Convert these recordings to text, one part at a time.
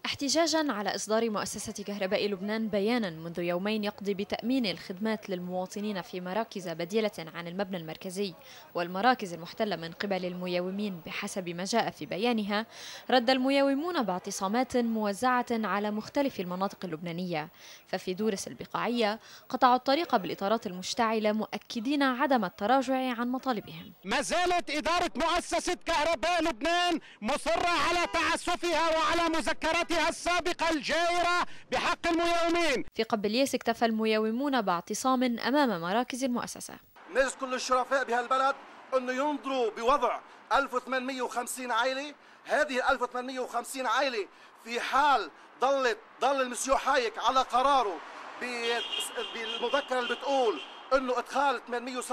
احتجاجا على إصدار مؤسسة كهرباء لبنان بيانا منذ يومين يقضي بتأمين الخدمات للمواطنين في مراكز بديلة عن المبنى المركزي والمراكز المحتلة من قبل المياومين بحسب ما جاء في بيانها، رد المياومون باعتصامات موزعة على مختلف المناطق اللبنانية. ففي دورس البقاعية قطعوا الطريق بالإطارات المشتعلة مؤكدين عدم التراجع عن مطالبهم. ما زالت إدارة مؤسسة كهرباء لبنان مصرة على تعسفها وعلى مذكراتها السابقة الجائرة بحق المياومين. في قبلياس اكتفى المياومون باعتصام أمام مراكز المؤسسة. نجد كل الشرفاء بهالبلد أنه ينظروا بوضع 1850 عائلة. هذه 1850 عائلة في حال ضل المسيو حايك على قراره بالمذكرة اللي بتقول أنه إدخال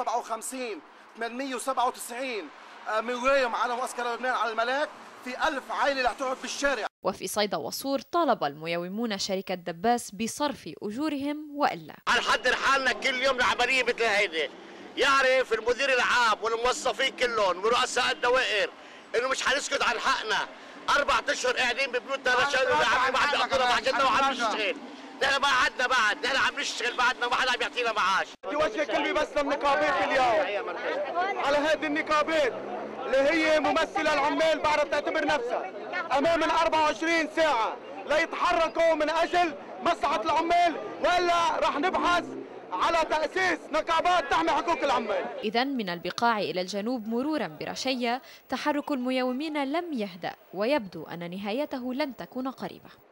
897 مياوم على معسكر لبنان على الملاك، في 1000 عائلة رح تقعد بالشارع. وفي صيدا وصور طالب المياومون شركة دباس بصرف أجورهم وإلا. على حد حالنا كل يوم عملية مثل هيدي، يعرف المدير العام والموظفين كلهم ورؤساء الدوائر إنه مش حنسكت عن حقنا. 4 أشهر قاعدين ببيوتنا بعدنا وعم نشتغل. نحن ما عدنا بعد، نحن عم نشتغل بعدنا، ما حدا عم يعطينا معاش. بدي وجه كلمة بس للنقابات اليوم على هذه النقابات اللي هي ممثلة العمال بعد تعتبر نفسها أمام 24 ساعة لا يتحركوا من أجل مصلحة العمال، وإلا رح نبحث على تأسيس نقابات تحمي حقوق العمال. إذن من البقاع إلى الجنوب مرورا برشية، تحرك المياومين لم يهدأ ويبدو أن نهايته لن تكون قريبة.